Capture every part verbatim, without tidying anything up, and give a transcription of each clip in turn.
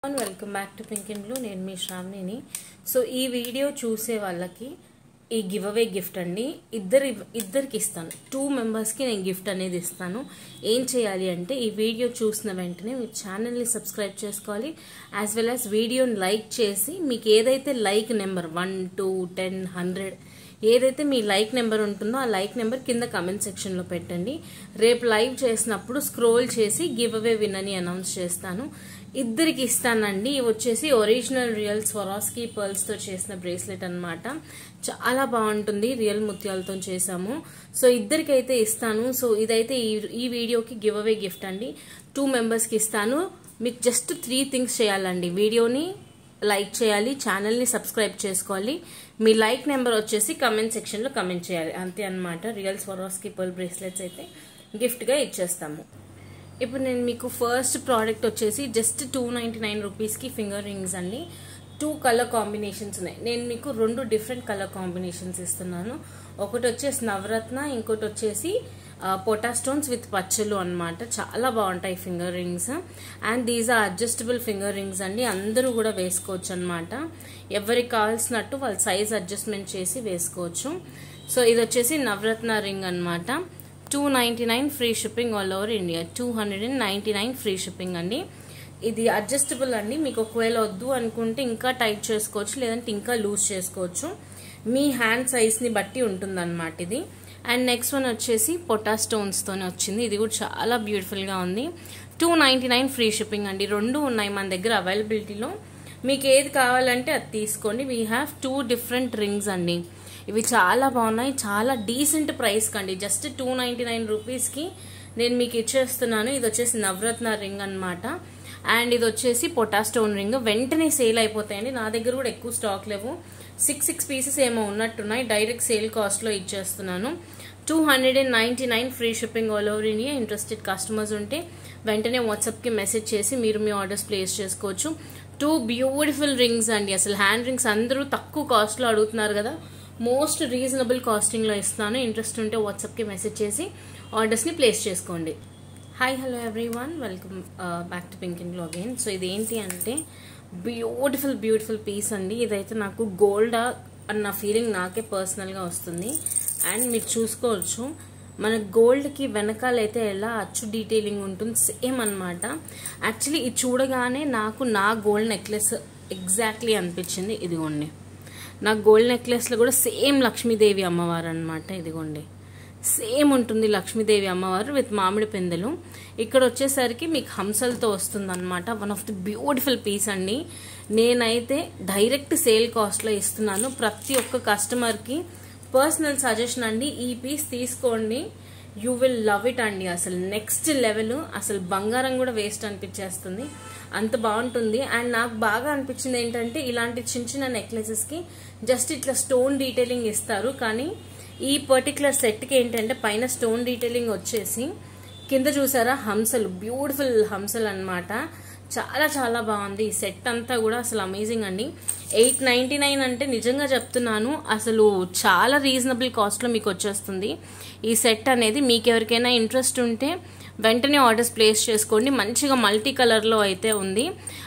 Welcome back to pink and blue. నేను మీ శ్రావణిని. So ఈ వీడియో చూసే వాళ్ళకి ఈ గివ్ అవే గిఫ్ట్ అండి. ఇద్దరు ఇద్దరికి ఇస్తాను, టూ మెంబర్స్కి నేను గిఫ్ట్ అనేది ఇస్తాను. ఏం చేయాలి అంటే ఈ వీడియో చూసిన వెంటనే మీ ఛానల్ని సబ్స్క్రైబ్ చేసుకోవాలి, యాజ్ వెల్ యాజ్ వీడియోని లైక్ చేసి మీకు ఏదైతే like number one two ten hundred ఏదైతే మీ లైక్ నెంబర్ ఉంటుందో ఆ లైక్ నెంబర్ కింద కమెంట్ సెక్షన్లో పెట్టండి. రేపు లైవ్ చేసినప్పుడు స్క్రోల్ చేసి గివ్ అవే విన్ అని అనౌన్స్ చేస్తాను. ఇద్దరికి ఇస్తానండి. ఇవి వచ్చేసి ఒరిజినల్ రియల్ స్వరాస్కీ పర్ల్స్తో చేసిన బ్రేస్లెట్ అనమాట. చాలా బాగుంటుంది, రియల్ ముత్యాలతో చేసాము. సో ఇద్దరికైతే ఇస్తాను. సో ఇదైతే ఈ వీడియోకి గివ్ అవే గిఫ్ట్ అండి. టూ మెంబర్స్కి ఇస్తాను. మీకు జస్ట్ త్రీ థింగ్స్ చేయాలండి. వీడియోని లైక్ చేయాలి, ఛానల్ని సబ్స్క్రైబ్ చేసుకోవాలి, మీ లైక్ నెంబర్ వచ్చేసి కమెంట్ సెక్షన్లో కమెంట్ చేయాలి, అంతే అనమాట. రియల్ స్వరాస్కీ పర్ల్ బ్రేస్లెట్స్ అయితే గిఫ్ట్గా ఇచ్చేస్తాము. ఇప్పుడు నేను మీకు ఫస్ట్ ప్రోడక్ట్ వచ్చేసి జస్ట్ టూ నైంటీ నైన్ రూపీస్కి ఫింగర్ రింగ్స్ అండి. టూ కలర్ కాంబినేషన్స్ ఉన్నాయి. నేను మీకు రెండు డిఫరెంట్ కలర్ కాంబినేషన్స్ ఇస్తున్నాను. ఒకటి వచ్చేసి నవరత్న, ఇంకోటి వచ్చేసి పొటా స్టోన్స్ విత్ పచ్చలు అనమాట. చాలా బాగుంటాయి finger rings. And these are adjustable finger rings అండి. అందరూ కూడా వేసుకోవచ్చు అనమాట. ఎవరికి కావాల్సినట్టు వాళ్ళ సైజ్ అడ్జస్ట్మెంట్ చేసి వేసుకోవచ్చు. సో ఇది వచ్చేసి నవరత్న రింగ్ అనమాట. Two ninety nine free shipping all over India. Two hundred and ninety nine free shipping అండి. ఇది అడ్జస్టబుల్ అండి. మీకు ఒకవేళ వద్దు అనుకుంటే ఇంకా టైట్ చేసుకోవచ్చు, లేదంటే ఇంకా లూజ్ చేసుకోవచ్చు. మీ హ్యాండ్ సైజ్ని బట్టి ఉంటుందన్నమాట ఇది. అండ్ నెక్స్ట్ వన్ వచ్చేసి పొటా స్టోన్స్తోనే వచ్చింది. ఇది కూడా చాలా బ్యూటిఫుల్గా ఉంది. Two ninety nine free shipping అండి. రెండు ఉన్నాయి మన దగ్గర అవైలబిలిటీలో. మీకు ఏది కావాలంటే అది తీసుకోండి. We have two different rings అండి. ఇవి చాలా బాగున్నాయి, చాలా డీసెంట్ ప్రైస్ కండి. జస్ట్ టూ నైంటీ నైన్ రూపీస్కి నేను మీకు ఇచ్చేస్తున్నాను. ఇది వచ్చేసి నవరత్న రింగ్ అనమాట. అండ్ ఇది వచ్చేసి పొటా స్టోన్ రింగ్. వెంటనే సేల్ అయిపోతాయండి. నా దగ్గర కూడా ఎక్కువ స్టాక్ లేవు, సిక్స్ సిక్స్ పీసెస్ ఏమో ఉన్నట్టున్నాయి. డైరెక్ట్ సేల్ కాస్ట్లో ఇచ్చేస్తున్నాను. Two hundred and ninety nine free shipping all over India. Interested customers ఉంటే వెంటనే వాట్సాప్కి మెసేజ్ చేసి మీరు మీ ఆర్డర్స్ ప్లేస్ చేసుకోవచ్చు. టూ బ్యూటిఫుల్ రింగ్స్ అండి. అసలు హ్యాండ్ రింగ్స్ అందరూ తక్కువ కాస్ట్లో అడుగుతున్నారు కదా, మోస్ట్ రీజనబుల్ కాస్టింగ్లో ఇస్తాను. ఇంట్రెస్ట్ ఉంటే వాట్సాప్కి మెసేజ్ చేసి ఆర్డర్స్ని ప్లేస్ చేసుకోండి. Hi hello everyone, welcome back to pink and blue again. So ఇది ఏంటి అంటే బ్యూటిఫుల్ బ్యూటిఫుల్ పీస్ అండి. ఇదైతే నాకు గోల్డ్ అన్న ఫీలింగ్ నాకే పర్సనల్గా వస్తుంది. అండ్ మీరు చూసుకోవచ్చు మన గోల్డ్కి వెనకాలైతే ఎలా అచ్చు డీటెయిలింగ్ ఉంటుంది సేమ్ అనమాట. యాక్చువల్లీ ఇది చూడగానే నాకు నా గోల్డ్ నెక్లెస్ ఎగ్జాక్ట్లీ అనిపించింది. ఇదిగోండి, నా గోల్డ్ నెక్లెస్లో కూడా సేమ్ లక్ష్మీదేవి అమ్మవారు అనమాట. ఇదిగోండి, సేమ్ ఉంటుంది లక్ష్మీదేవి అమ్మవారు విత్ మామిడి పెందెలు. ఇక్కడ వచ్చేసరికి మీకు హంసలతో వస్తుంది అనమాట. One of the beautiful piece అండి. నేనైతే డైరెక్ట్ సేల్ కాస్ట్లో ఇస్తున్నాను. ప్రతి ఒక్క కస్టమర్కి పర్సనల్ సజెషన్ అండి, ఈ పీస్ తీసుకోండి, యూ విల్ లవ్ ఇట్ అండి. అసలు నెక్స్ట్ లెవెల్, అసలు బంగారం కూడా వేస్ట్ అనిపించేస్తుంది, అంత బాగుంటుంది. అండ్ నాకు బాగా అనిపించింది ఏంటంటే ఇలాంటి చిన్న చిన్న నెక్లెసెస్కి జస్ట్ ఇట్లా స్టోన్ డీటెయిలింగ్ ఇస్తారు, కానీ ఈ పర్టికులర్ సెట్కి ఏంటంటే పైన స్టోన్ డీటెయిలింగ్ వచ్చేసి కింద చూసారా హంసలు, బ్యూటిఫుల్ హంసలు అనమాట. చాలా చాలా బాగుంది ఈ సెట్ అంతా కూడా. అసలు అమేజింగ్ అండి. ఎయిట్ నైంటీ నైన్ అంటే నిజంగా చెప్తున్నాను, అసలు చాలా రీజనబుల్ కాస్ట్లో మీకు వచ్చేస్తుంది ఈ సెట్ అనేది. మీకు ఎవరికైనా ఇంట్రెస్ట్ ఉంటే వెంటనే ఆర్డర్స్ ప్లేస్ చేసుకోండి. మంచిగా మల్టీ కలర్లో అయితే ఉంది.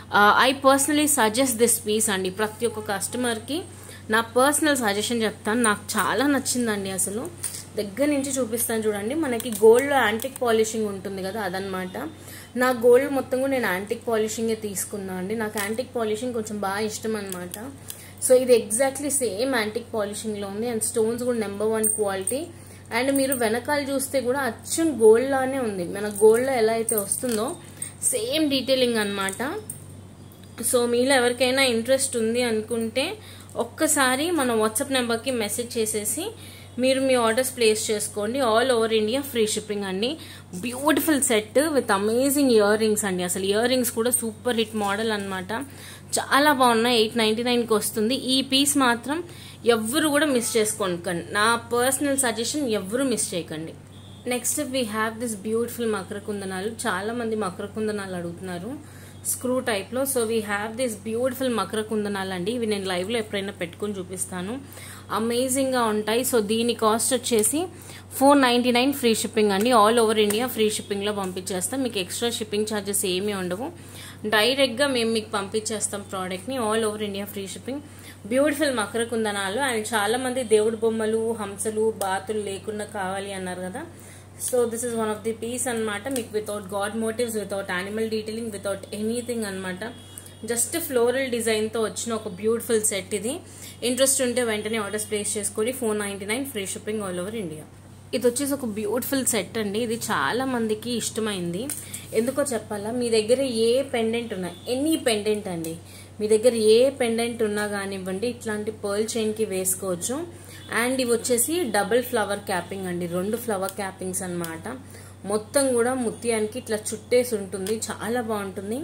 I personally suggest this piece అండి. ప్రతి ఒక్క కస్టమర్కి నా పర్సనల్ సజెషన్ చెప్తాను. నాకు చాలా నచ్చిందండి. అసలు దగ్గర నుంచి చూపిస్తాను చూడండి. మనకి గోల్డ్లో యాంటిక్ పాలిషింగ్ ఉంటుంది కదా, అదనమాట. నా గోల్డ్ మొత్తం కూడా నేను యాంటిక్ పాలిషింగే తీసుకున్నాను అండి. నాకు యాంటిక్ పాలిషింగ్ కొంచెం బాగా ఇష్టం అనమాట. సో ఇది ఎగ్జాక్ట్లీ సేమ్ యాంటిక్ పాలిషింగ్లో ఉంది. అండ్ స్టోన్స్ కూడా నెంబర్ వన్ క్వాలిటీ. అండ్ మీరు వెనకాల చూస్తే కూడా అచ్చం గోల్డ్ లానే ఉంది. మన గోల్డ్లో ఎలా అయితే వస్తుందో సేమ్ డీటెయిలింగ్ అనమాట. సో మీలో ఎవరికైనా ఇంట్రెస్ట్ ఉంది అనుకుంటే ఒక్కసారి మన వాట్సాప్ నెంబర్కి మెసేజ్ చేసేసి మీరు మీ ఆర్డర్స్ ప్లేస్ చేసుకోండి. All over India free shipping అండి. Beautiful set with amazing earrings అండి. అసలు ఇయర్ రింగ్స్ కూడా సూపర్ హిట్ మోడల్ అనమాట. చాలా బాగున్నాయి. ఎయిట్ నైంటీ నైన్కి వస్తుంది. ఈ పీస్ మాత్రం ఎవ్వరు కూడా మిస్ చేసుకోండి. నా పర్సనల్ సజెషన్, ఎవ్వరు మిస్ చేయకండి. Next we have this beautiful మకర కుందనాలు. చాలా మంది మకర కుందనాలు అడుగుతున్నారు. స్క్రూ టైప్లో. So we have this beautiful మకర కుందనాలు అండి. ఇవి నేను లైవ్లో ఎప్పుడైనా పెట్టుకుని చూపిస్తాను, అమేజింగ్గా ఉంటాయి. సో దీని కాస్ట్ వచ్చేసి four ninety nine free shipping అండి. ఆల్ ఓవర్ ఇండియా ఫ్రీ షిప్పింగ్లో పంపించేస్తాం. మీకు ఎక్స్ట్రా షిప్పింగ్ ఛార్జెస్ ఏమీ ఉండవు. డైరెక్ట్గా మేము మీకు పంపించేస్తాం ప్రోడక్ట్ని. All over India free shipping. Beautiful మకర కుందనాలు. అండ్ చాలా మంది దేవుడి బొమ్మలు, హంసలు, బాతులు లేకుండా కావాలి అన్నారు కదా. So this is one of the piece అనమాట. మీకు without god motifs, without animal detailing, without anything అనమాట. జస్ట్ ఫ్లోరల్ డిజైన్తో వచ్చిన ఒక బ్యూటిఫుల్ సెట్ ఇది. ఇంట్రెస్ట్ ఉంటే వెంటనే ఆర్డర్స్ ప్లేస్ చేసుకొని four ninety nine free shipping all over India. ఇది వచ్చేసి ఒక బ్యూటిఫుల్ సెట్ అండి. ఇది చాలా మందికి ఇష్టమైంది. ఎందుకో చెప్పాలా, మీ దగ్గర ఏ పెండెంట్ ఉన్నా, ఎనీ పెండెంట్ అండి, మీ దగ్గర ఏ పెండెంట్ ఉన్నా కానివ్వండి, ఇట్లాంటి పర్ల్ చైన్కి వేసుకోవచ్చు. అండ్ ఇవి వచ్చేసి డబుల్ ఫ్లవర్ క్యాపింగ్ అండి, రెండు ఫ్లవర్ క్యాపింగ్స్ అనమాట. మొత్తం కూడా ముత్యానికి ఇట్లా చుట్టేసి ఉంటుంది, చాలా బాగుంటుంది.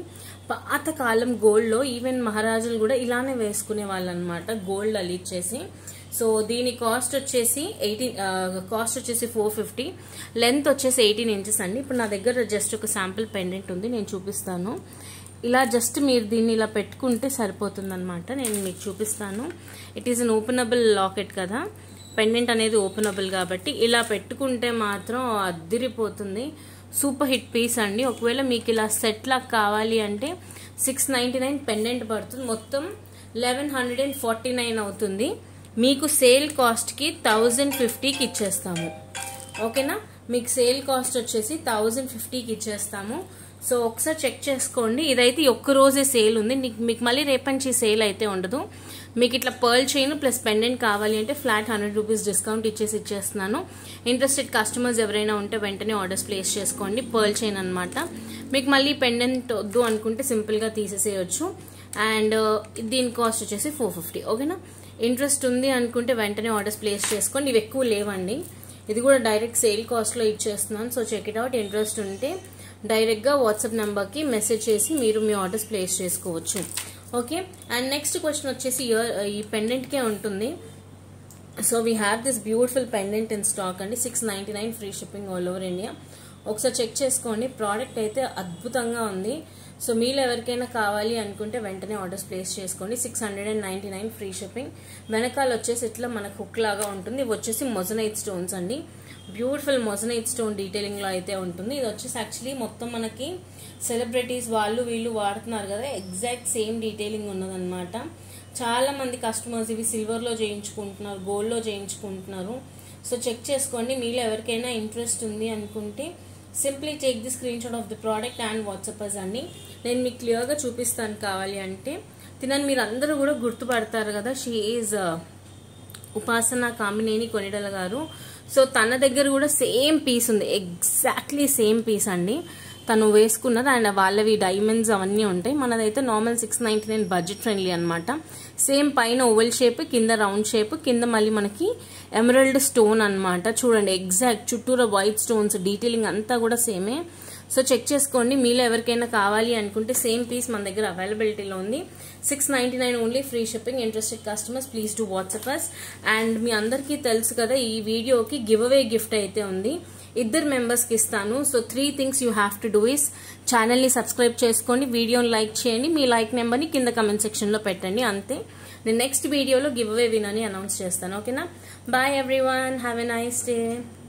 పాతకాలం గోల్డ్లో ఈవెన్ మహారాజులు కూడా ఇలానే వేసుకునే వాళ్ళు అనమాట, గోల్డ్ అలిచ్చేసి. సో దీని కాస్ట్ వచ్చేసి ఎయిటీన్ కాస్ట్ వచ్చేసి ఫోర్ ఫిఫ్టీ, లెంత్ వచ్చేసి ఎయిటీన్ ఇంచెస్ అండి. ఇప్పుడు నా దగ్గర జస్ట్ ఒక శాంపుల్ పెండెంట్ ఉంది, నేను చూపిస్తాను. ఇలా జస్ట్ మీరు దీన్ని ఇలా పెట్టుకుంటే సరిపోతుంది అనమాట. నేను మీకు చూపిస్తాను. It is an openable locket కదా, పెండెంట్ అనేది ఓపెనబుల్ కాబట్టి ఇలా పెట్టుకుంటే మాత్రం అద్దిరిపోతుంది. సూపర్ హిట్ పీస్ అండి. ఒకవేళ మీకు ఇలా సెట్ లాగా కావాలి అంటే సిక్స్ నైంటీ నైన్ పెండెంట్ పడుతుంది, మొత్తం eleven hundred and forty nine అవుతుంది. మీకు సేల్ కాస్ట్కి థౌజండ్ ఫిఫ్టీకి ఇచ్చేస్తాము, ఓకేనా. మీకు సేల్ కాస్ట్ వచ్చేసి థౌజండ్ ఫిఫ్టీకి ఇచ్చేస్తాము. సో ఒకసారి చెక్ చేసుకోండి. ఇదైతే ఒక్క రోజే సేల్ ఉంది, మీకు మళ్ళీ రేపంచి సేల్ అయితే ఉండదు. మీకు ఇట్లా పర్ల్ చైన్ ప్లస్ పెండెంట్ కావాలి అంటే ఫ్లాట్ హండ్రెడ్ రూపీస్ డిస్కౌంట్ ఇచ్చేసి ఇచ్చేస్తున్నాను. ఇంట్రెస్టెడ్ కస్టమర్స్ ఎవరైనా ఉంటే వెంటనే ఆర్డర్స్ ప్లేస్ చేసుకోండి. పర్ల్ చైన్ అనమాట. మీకు మళ్ళీ పెండెంట్ వద్దు అనుకుంటే సింపుల్గా తీసేసేయచ్చు. అండ్ దీని కాస్ట్ వచ్చేసి ఫోర్ ఫిఫ్టీ, ఓకేనా. ఇంట్రెస్ట్ ఉంది అనుకుంటే వెంటనే ఆర్డర్స్ ప్లేస్ చేసుకోండి. ఇవి ఎక్కువ లేవండి, ఇది కూడా డైరెక్ట్ సేల్ కాస్ట్లో ఇచ్చేస్తున్నాను. So check it out. Interest ఉంటే డైరెక్ట్గా వాట్సాప్ నెంబర్కి మెసేజ్ చేసి మీరు మీ ఆర్డర్స్ ప్లేస్ చేసుకోవచ్చు, ఓకే. అండ్ నెక్స్ట్ క్వశ్చన్ వచ్చేసి ఈ పెండెంట్కే ఉంటుంది. So we have this beautiful pendant in stock అండి. Six ninety nine free shipping all over India. ఒకసారి చెక్ చేసుకోండి. ప్రోడక్ట్ అయితే అద్భుతంగా ఉంది. సో మీలో ఎవరికైనా కావాలి అనుకుంటే వెంటనే ఆర్డర్స్ ప్లేస్ చేసుకోండి. Six hundred and ninety nine free shipping. వెనకాల వచ్చేసి ఇట్లా మనకు హుక్ లాగా ఉంటుంది. ఇవి వచ్చేసి మొజనైట్ స్టోన్స్ అండి. బ్యూటిఫుల్ మొజనైట్ స్టోన్ డీటెయిలింగ్లో అయితే ఉంటుంది. ఇది వచ్చేసి యాక్చువల్లీ మొత్తం మనకి సెలబ్రిటీస్ వాళ్ళు వీళ్ళు వాడుతున్నారు కదా, ఎగ్జాక్ట్ సేమ్ డీటెయిలింగ్ ఉన్నదన్నమాట. చాలా మంది కస్టమర్స్ ఇవి సిల్వర్లో చేయించుకుంటున్నారు, గోల్డ్లో చేయించుకుంటున్నారు. సో చెక్ చేసుకోండి. మీలో ఎవరికైనా ఇంట్రెస్ట్ ఉంది అనుకుంటే simply take the screenshot of the product and WhatsApp అండి. నేను మీకు క్లియర్గా చూపిస్తాను కావాలి అంటే. తినని మీరు అందరూ కూడా గుర్తుపడతారు కదా, షీ ఈజ్ ఉపాసన కామినేని కొనిడల గారు. సో తన దగ్గర కూడా సేమ్ పీస్ ఉంది, ఎగ్జాక్ట్లీ సేమ్ పీస్ అండి తను వేసుకున్నది. అండ్ వాళ్ళవి డైమండ్స్ అవన్నీ ఉంటాయి. మనదైతే normal six ninety nine budget friendly అనమాట. సేమ్ పైన ఓవెల్ షేప్, కింద రౌండ్ షేప్, కింద మళ్ళీ మనకి ఎమరల్డ్ స్టోన్ అనమాట. చూడండి ఎగ్జాక్ట్ చుట్టూరా వైట్ స్టోన్స్ డీటెయిలింగ్ అంతా కూడా సేమే. సో చెక్ చేసుకోండి. మీలో ఎవరికైనా కావాలి అనుకుంటే సేమ్ పీస్ మన దగ్గర అవైలబిలిటీలో ఉంది. Six ninety nine only free shipping. Interested customers please do WhatsApp us. And మీ అందరికీ తెలుసు కదా, ఈ వీడియోకి గివ్ అవే గిఫ్ట్ అయితే ఉంది, ఇద్దరు మెంబర్స్కి ఇస్తాను. So three things you have to do is ఛానల్ని సబ్స్క్రైబ్ చేసుకోండి, వీడియోని లైక్ చేయండి, మీ లైక్ నెంబర్ని కింద కమెంట్ సెక్షన్లో పెట్టండి, అంతే. నేను నెక్స్ట్ వీడియోలో గివ్ అవే విన్ అని అనౌన్స్ చేస్తాను, ఓకేనా. Bye everyone, have a nice day.